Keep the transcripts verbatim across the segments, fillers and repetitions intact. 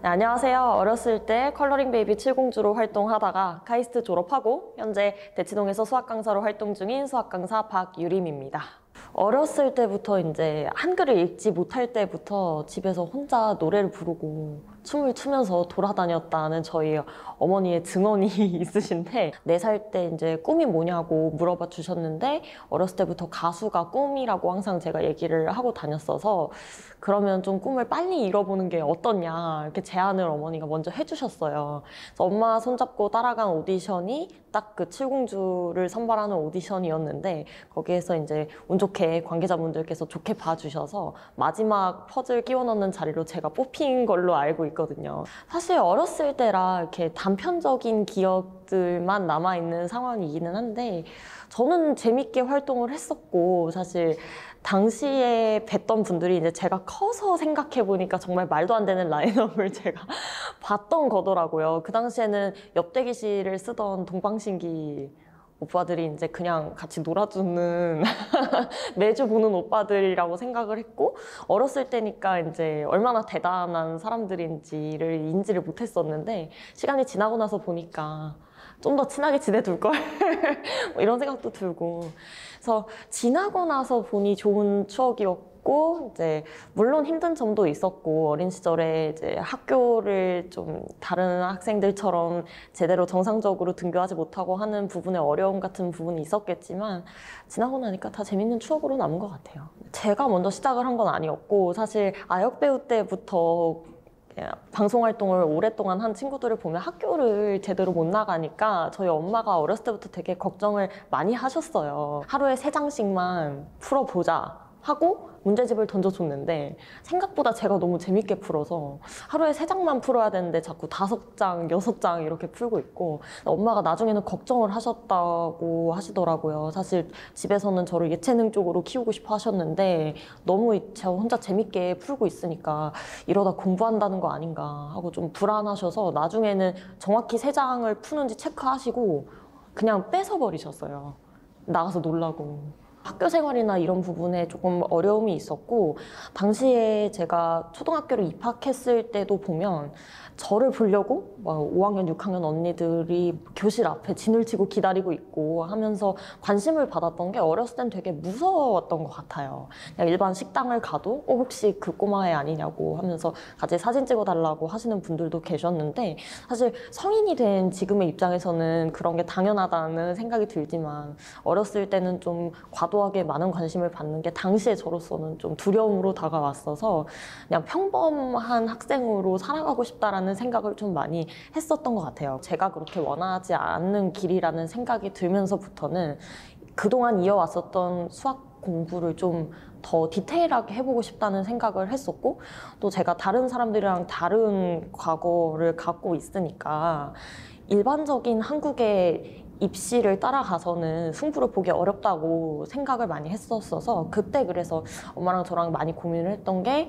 네, 안녕하세요. 어렸을 때 컬러링 베이비 칠공주로 활동하다가 카이스트 졸업하고 현재 대치동에서 수학 강사로 활동 중인 수학 강사 박유림입니다. 어렸을 때부터 이제 한글을 읽지 못할 때부터 집에서 혼자 노래를 부르고 춤을 추면서 돌아다녔다는 저희 어머니의 증언이 있으신데, 네 살 때 이제 꿈이 뭐냐고 물어봐 주셨는데 어렸을 때부터 가수가 꿈이라고 항상 제가 얘기를 하고 다녔어서, 그러면 좀 꿈을 빨리 이뤄보는 게 어떠냐 이렇게 제안을 어머니가 먼저 해주셨어요. 그래서 엄마 손잡고 따라간 오디션이 딱 그 칠공주를 선발하는 오디션이었는데, 거기에서 이제 운 좋게 관계자분들께서 좋게 봐주셔서 마지막 퍼즐 끼워 넣는 자리로 제가 뽑힌 걸로 알고 있거든요. 사실 어렸을 때라 이렇게 단편적인 기억들만 남아있는 상황이기는 한데, 저는 재밌게 활동을 했었고, 사실 당시에 뵀던 분들이 이제 제가 커서 생각해보니까 정말 말도 안 되는 라인업을 제가 봤던 거더라고요. 그 당시에는 엽대기실을 쓰던 동방신기 오빠들이 이제 그냥 같이 놀아주는 매주 보는 오빠들이라고 생각을 했고, 어렸을 때니까 이제 얼마나 대단한 사람들인지를 인지를 못했었는데, 시간이 지나고 나서 보니까 좀 더 친하게 지내둘걸? 뭐 이런 생각도 들고. 그래서 지나고 나서 보니 좋은 추억이었고, 이제 물론 힘든 점도 있었고, 어린 시절에 이제 학교를 좀 다른 학생들처럼 제대로 정상적으로 등교하지 못하고 하는 부분에 어려움 같은 부분이 있었겠지만, 지나고 나니까 다 재밌는 추억으로 남은 것 같아요. 제가 먼저 시작을 한 건 아니었고, 사실 아역배우 때부터 방송 활동을 오랫동안 한 친구들을 보면 학교를 제대로 못 나가니까 저희 엄마가 어렸을 때부터 되게 걱정을 많이 하셨어요. 하루에 세 장씩만 풀어보자 하고 문제집을 던져줬는데, 생각보다 제가 너무 재밌게 풀어서 하루에 세 장만 풀어야 되는데 자꾸 다섯 장, 여섯 장 이렇게 풀고 있고, 엄마가 나중에는 걱정을 하셨다고 하시더라고요. 사실 집에서는 저를 예체능 쪽으로 키우고 싶어 하셨는데, 너무 제가 혼자 재밌게 풀고 있으니까 이러다 공부한다는 거 아닌가 하고 좀 불안하셔서, 나중에는 정확히 세 장을 푸는지 체크하시고 그냥 뺏어버리셨어요. 나가서 놀라고. 학교 생활이나 이런 부분에 조금 어려움이 있었고, 당시에 제가 초등학교를 입학했을 때도 보면 저를 보려고 막 오 학년, 육 학년 언니들이 교실 앞에 진을 치고 기다리고 있고 하면서 관심을 받았던 게 어렸을 땐 되게 무서웠던 것 같아요. 그냥 일반 식당을 가도 어, 혹시 그 꼬마애 아니냐고 하면서 같이 사진 찍어달라고 하시는 분들도 계셨는데, 사실 성인이 된 지금의 입장에서는 그런 게 당연하다는 생각이 들지만, 어렸을 때는 좀 과도하게 많은 관심을 받는 게 당시에 저로서는 좀 두려움으로 다가왔어서 그냥 평범한 학생으로 살아가고 싶다라는 생각을 좀 많이 했었던 것 같아요. 제가 그렇게 원하지 않는 길이라는 생각이 들면서부터는 그동안 이어왔었던 수학 공부를 좀 더 디테일하게 해보고 싶다는 생각을 했었고, 또 제가 다른 사람들이랑 다른 과거를 갖고 있으니까 일반적인 한국의 입시를 따라가서는 승부를 보기 어렵다고 생각을 많이 했었어서, 그때 그래서 엄마랑 저랑 많이 고민을 했던 게,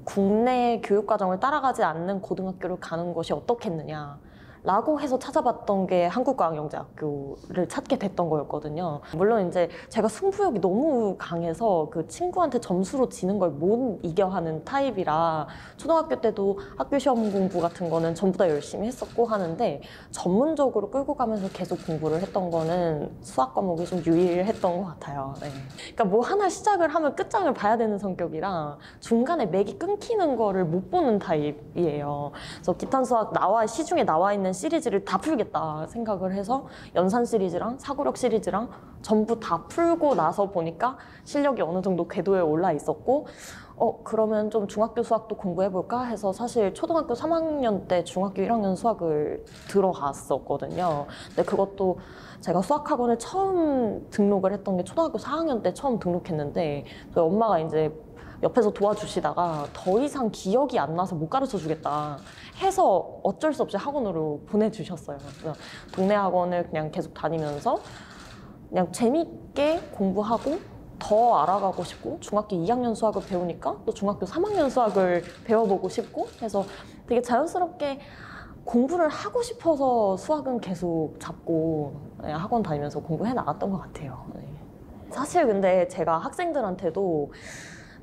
국내 교육과정을 따라가지 않는 고등학교를 가는 것이 어떻겠느냐 라고 해서 찾아봤던 게 한국과학영재학교를 찾게 됐던 거였거든요. 물론 이제 제가 승부욕이 너무 강해서 그 친구한테 점수로 지는 걸 못 이겨 하는 타입이라, 초등학교 때도 학교 시험 공부 같은 거는 전부 다 열심히 했었고 하는데, 전문적으로 끌고 가면서 계속 공부를 했던 거는 수학 과목이 좀 유일했던 것 같아요. 네. 그러니까 뭐 하나 시작을 하면 끝장을 봐야 되는 성격이라 중간에 맥이 끊기는 거를 못 보는 타입이에요. 그래서 기탄 수학 나와 시중에 나와 있는 시리즈를 다 풀겠다 생각을 해서 연산 시리즈랑 사고력 시리즈랑 전부 다 풀고 나서 보니까 실력이 어느 정도 궤도에 올라 있었고, 어 그러면 좀 중학교 수학도 공부해볼까 해서, 사실 초등학교 삼 학년 때 중학교 일 학년 수학을 들어갔었거든요. 근데 그것도 제가 수학학원을 처음 등록을 했던 게 초등학교 사 학년 때 처음 등록했는데, 저희 엄마가 이제 옆에서 도와주시다가 더 이상 기억이 안 나서 못 가르쳐 주겠다 해서 어쩔 수 없이 학원으로 보내주셨어요. 그래서 동네 학원을 그냥 계속 다니면서 그냥 재밌게 공부하고 더 알아가고 싶고, 중학교 이 학년 수학을 배우니까 또 중학교 삼 학년 수학을 배워보고 싶고 해서 되게 자연스럽게 공부를 하고 싶어서 수학은 계속 잡고 학원 다니면서 공부해 나갔던 것 같아요. 사실 근데 제가 학생들한테도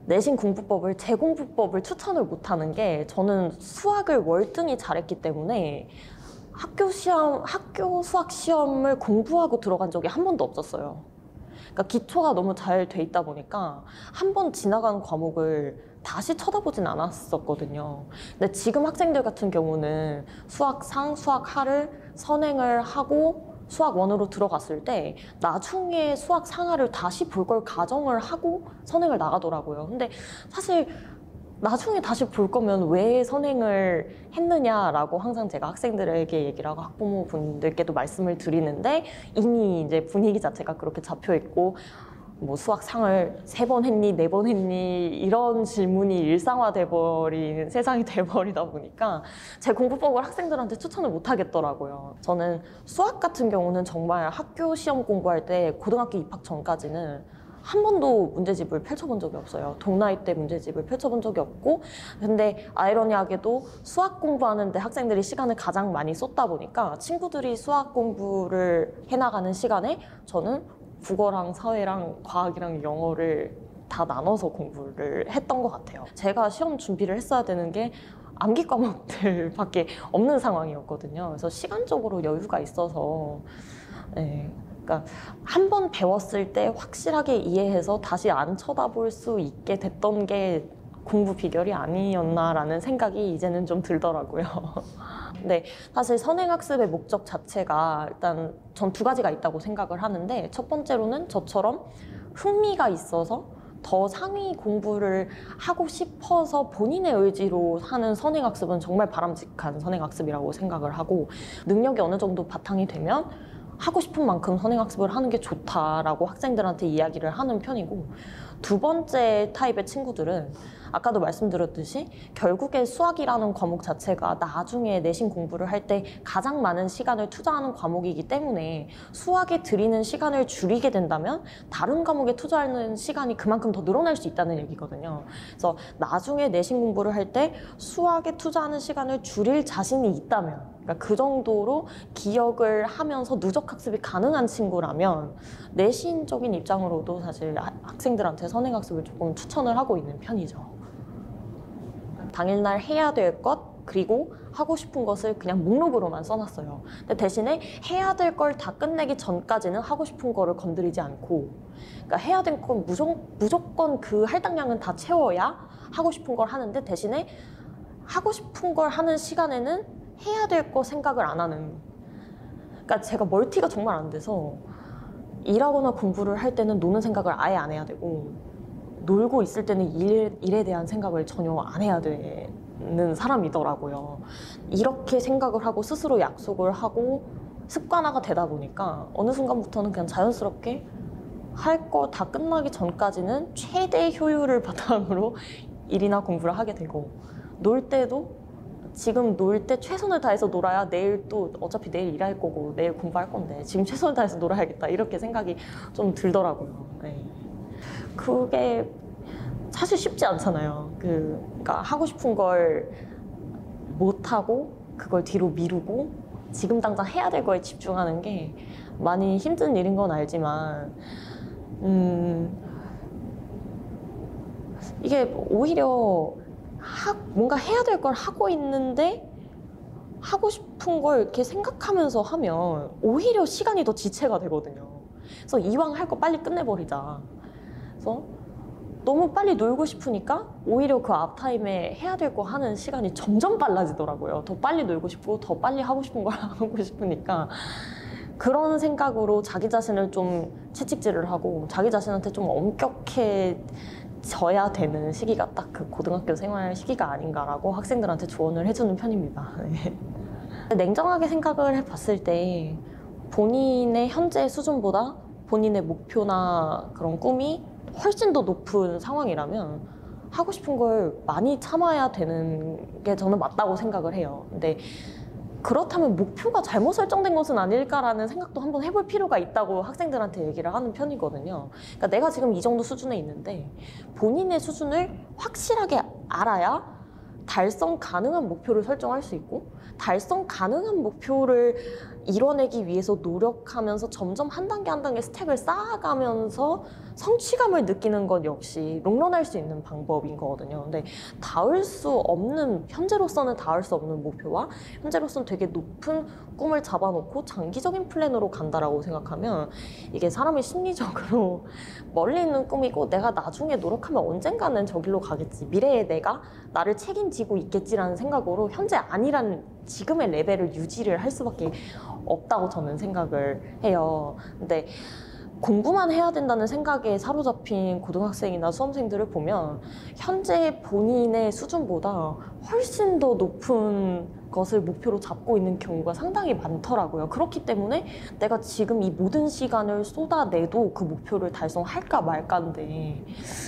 내신 공부법을 제 공부법을 추천을 못하는 게 저는 수학을 월등히 잘했기 때문에 학교 시험, 학교 수학 시험을 공부하고 들어간 적이 한 번도 없었어요. 그러니까 기초가 너무 잘 돼 있다 보니까 한 번 지나간 과목을 다시 쳐다보진 않았었거든요. 근데 지금 학생들 같은 경우는 수학 상, 수학 하를 선행을 하고 수학 원으로 들어갔을 때 나중에 수학 상하를 다시 볼 걸 가정을 하고 선행을 나가더라고요. 근데 사실 나중에 다시 볼 거면 왜 선행을 했느냐라고 항상 제가 학생들에게 얘기를 하고 학부모분들께도 말씀을 드리는데 이미 이제 분위기 자체가 그렇게 잡혀 있고 뭐 수학 상을 세 번 했니, 네 번 했니 이런 질문이 일상화돼 버린 세상이 돼 버리다 보니까 제 공부법을 학생들한테 추천을 못 하겠더라고요. 저는 수학 같은 경우는 정말 학교 시험 공부할 때 고등학교 입학 전까지는 한 번도 문제집을 펼쳐본 적이 없어요. 동나이 때 문제집을 펼쳐본 적이 없고, 근데 아이러니하게도 수학 공부하는데 학생들이 시간을 가장 많이 쏟다 보니까 친구들이 수학 공부를 해나가는 시간에 저는 국어랑 사회랑 과학이랑 영어를 다 나눠서 공부를 했던 것 같아요. 제가 시험 준비를 했어야 되는 게 암기 과목들밖에 없는 상황이었거든요. 그래서 시간적으로 여유가 있어서 네. 그러니까 한 번 배웠을 때 확실하게 이해해서 다시 안 쳐다볼 수 있게 됐던 게 공부 비결이 아니었나라는 생각이 이제는 좀 들더라고요. 근데 사실 선행학습의 목적 자체가 일단 전 두 가지가 있다고 생각을 하는데 첫 번째로는 저처럼 흥미가 있어서 더 상위 공부를 하고 싶어서 본인의 의지로 하는 선행학습은 정말 바람직한 선행학습이라고 생각을 하고 능력이 어느 정도 바탕이 되면 하고 싶은 만큼 선행학습을 하는 게 좋다라고 학생들한테 이야기를 하는 편이고 두 번째 타입의 친구들은 아까도 말씀드렸듯이 결국에 수학이라는 과목 자체가 나중에 내신 공부를 할 때 가장 많은 시간을 투자하는 과목이기 때문에 수학에 들이는 시간을 줄이게 된다면 다른 과목에 투자하는 시간이 그만큼 더 늘어날 수 있다는 얘기거든요. 그래서 나중에 내신 공부를 할 때 수학에 투자하는 시간을 줄일 자신이 있다면 그러니까 그 정도로 기억을 하면서 누적 학습이 가능한 친구라면 내신적인 입장으로도 사실 학생들한테 선행학습을 조금 추천을 하고 있는 편이죠. 당일날 해야 될 것 그리고 하고 싶은 것을 그냥 목록으로만 써놨어요. 근데 대신에 해야 될 걸 다 끝내기 전까지는 하고 싶은 거를 건드리지 않고 그러니까 해야 될 건 무조건, 무조건 그 할당량은 다 채워야 하고 싶은 걸 하는데 대신에 하고 싶은 걸 하는 시간에는 해야 될 거 생각을 안 하는 그러니까 제가 멀티가 정말 안 돼서 일하거나 공부를 할 때는 노는 생각을 아예 안 해야 되고 놀고 있을 때는 일, 일에 대한 생각을 전혀 안 해야 되는 사람이더라고요. 이렇게 생각을 하고 스스로 약속을 하고 습관화가 되다 보니까 어느 순간부터는 그냥 자연스럽게 할 거 다 끝나기 전까지는 최대 효율을 바탕으로 일이나 공부를 하게 되고 놀 때도 지금 놀 때 최선을 다해서 놀아야 내일 또 어차피 내일 일할 거고 내일 공부할 건데 지금 최선을 다해서 놀아야겠다 이렇게 생각이 좀 들더라고요. 네. 그게 사실 쉽지 않잖아요. 그, 그러니까 하고 싶은 걸 못하고 그걸 뒤로 미루고 지금 당장 해야 될 거에 집중하는 게 많이 힘든 일인 건 알지만 음, 이게 오히려 하, 뭔가 해야 될 걸 하고 있는데 하고 싶은 걸 이렇게 생각하면서 하면 오히려 시간이 더 지체가 되거든요. 그래서 이왕 할 거 빨리 끝내버리자. 그래서 너무 빨리 놀고 싶으니까 오히려 그 앞타임에 해야 될 거 하는 시간이 점점 빨라지더라고요. 더 빨리 놀고 싶고 더 빨리 하고 싶은 걸 하고 싶으니까 그런 생각으로 자기 자신을 좀 채찍질을 하고 자기 자신한테 좀 엄격해져야 되는 시기가 딱 그 고등학교 생활 시기가 아닌가라고 학생들한테 조언을 해주는 편입니다. 네. 냉정하게 생각을 해봤을 때 본인의 현재 수준보다 본인의 목표나 그런 꿈이 훨씬 더 높은 상황이라면 하고 싶은 걸 많이 참아야 되는 게 저는 맞다고 생각을 해요. 근데 그렇다면 목표가 잘못 설정된 것은 아닐까라는 생각도 한번 해볼 필요가 있다고 학생들한테 얘기를 하는 편이거든요. 그러니까 내가 지금 이 정도 수준에 있는데 본인의 수준을 확실하게 알아야 달성 가능한 목표를 설정할 수 있고 달성 가능한 목표를 이뤄내기 위해서 노력하면서 점점 한 단계 한 단계 스택을 쌓아가면서 성취감을 느끼는 것 역시 롱런할 수 있는 방법인 거거든요. 근데 닿을 수 없는, 현재로서는 닿을 수 없는 목표와 현재로서는 되게 높은 꿈을 잡아놓고 장기적인 플랜으로 간다라고 생각하면 이게 사람의 심리적으로 멀리 있는 꿈이고 내가 나중에 노력하면 언젠가는 저길로 가겠지, 미래의 내가 나를 책임지고 있겠지라는 생각으로 현재 아니란 지금의 레벨을 유지를 할 수밖에 없다고 저는 생각을 해요. 근데 공부만 해야 된다는 생각에 사로잡힌 고등학생이나 수험생들을 보면 현재 본인의 수준보다 훨씬 더 높은 것을 목표로 잡고 있는 경우가 상당히 많더라고요. 그렇기 때문에 내가 지금 이 모든 시간을 쏟아내도 그 목표를 달성할까 말까인데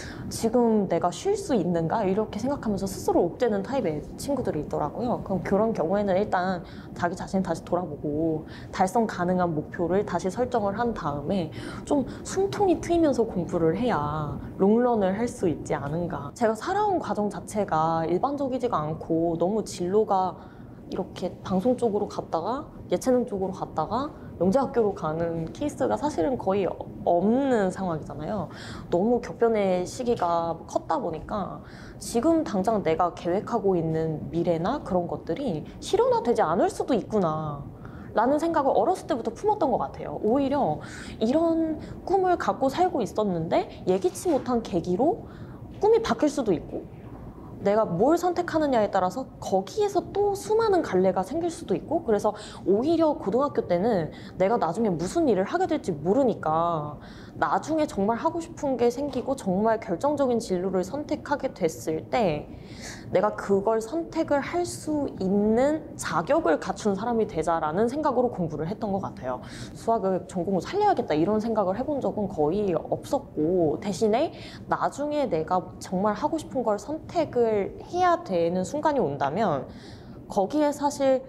지금 내가 쉴 수 있는가? 이렇게 생각하면서 스스로 옥죄는 타입의 친구들이 있더라고요. 그럼 그런 경우에는 일단 자기 자신을 다시 돌아보고 달성 가능한 목표를 다시 설정을 한 다음에 좀 숨통이 트이면서 공부를 해야 롱런을 할 수 있지 않은가. 제가 살아온 과정 자체가 일반적이지가 않고 너무 진로가 이렇게 방송 쪽으로 갔다가 예체능 쪽으로 갔다가 영재학교로 가는 케이스가 사실은 거의 없는 상황이잖아요. 너무 격변의 시기가 컸다 보니까 지금 당장 내가 계획하고 있는 미래나 그런 것들이 실현화되지 않을 수도 있구나 라는 생각을 어렸을 때부터 품었던 것 같아요. 오히려 이런 꿈을 갖고 살고 있었는데 예기치 못한 계기로 꿈이 바뀔 수도 있고 내가 뭘 선택하느냐에 따라서 거기에서 또 수많은 갈래가 생길 수도 있고, 그래서 오히려 고등학교 때는 내가 나중에 무슨 일을 하게 될지 모르니까 나중에 정말 하고 싶은 게 생기고 정말 결정적인 진로를 선택하게 됐을 때 내가 그걸 선택을 할 수 있는 자격을 갖춘 사람이 되자라는 생각으로 공부를 했던 것 같아요. 수학을 전공을 살려야겠다 이런 생각을 해본 적은 거의 없었고, 대신에 나중에 내가 정말 하고 싶은 걸 선택을 해야 되는 순간이 온다면 거기에 사실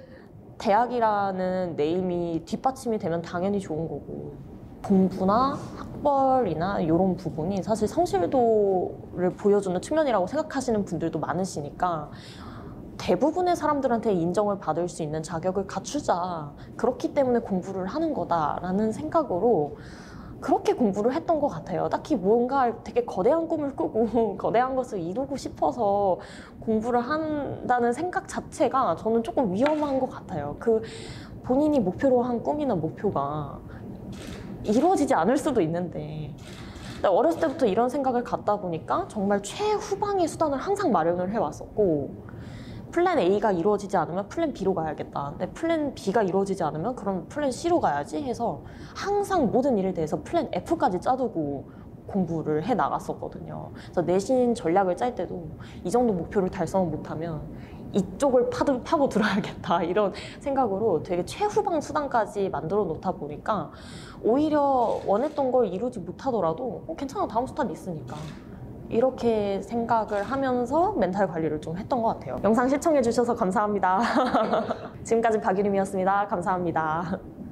대학이라는 네임이 뒷받침이 되면 당연히 좋은 거고, 공부나 학벌이나 이런 부분이 사실 성실도를 보여주는 측면이라고 생각하시는 분들도 많으시니까 대부분의 사람들한테 인정을 받을 수 있는 자격을 갖추자, 그렇기 때문에 공부를 하는 거다라는 생각으로 그렇게 공부를 했던 것 같아요. 딱히 뭔가 되게 거대한 꿈을 꾸고 거대한 것을 이루고 싶어서 공부를 한다는 생각 자체가 저는 조금 위험한 것 같아요. 그 본인이 목표로 한 꿈이나 목표가 이루어지지 않을 수도 있는데, 어렸을 때부터 이런 생각을 갖다 보니까 정말 최후방의 수단을 항상 마련을 해왔었고, 플랜 A가 이루어지지 않으면 플랜 B로 가야겠다. 근데 플랜 B가 이루어지지 않으면 그럼 플랜 C로 가야지 해서 항상 모든 일에 대해서 플랜 F까지 짜두고 공부를 해 나갔었거든요. 그래서 내신 전략을 짤 때도 이 정도 목표를 달성을 못하면 이쪽을 파도, 파고 들어야겠다 이런 생각으로 되게 최후방 수단까지 만들어 놓다 보니까 오히려 원했던 걸 이루지 못하더라도 어, 괜찮아, 다음 수단 있으니까 이렇게 생각을 하면서 멘탈 관리를 좀 했던 것 같아요. 영상 시청해 주셔서 감사합니다. 지금까지 박유림이었습니다. 감사합니다.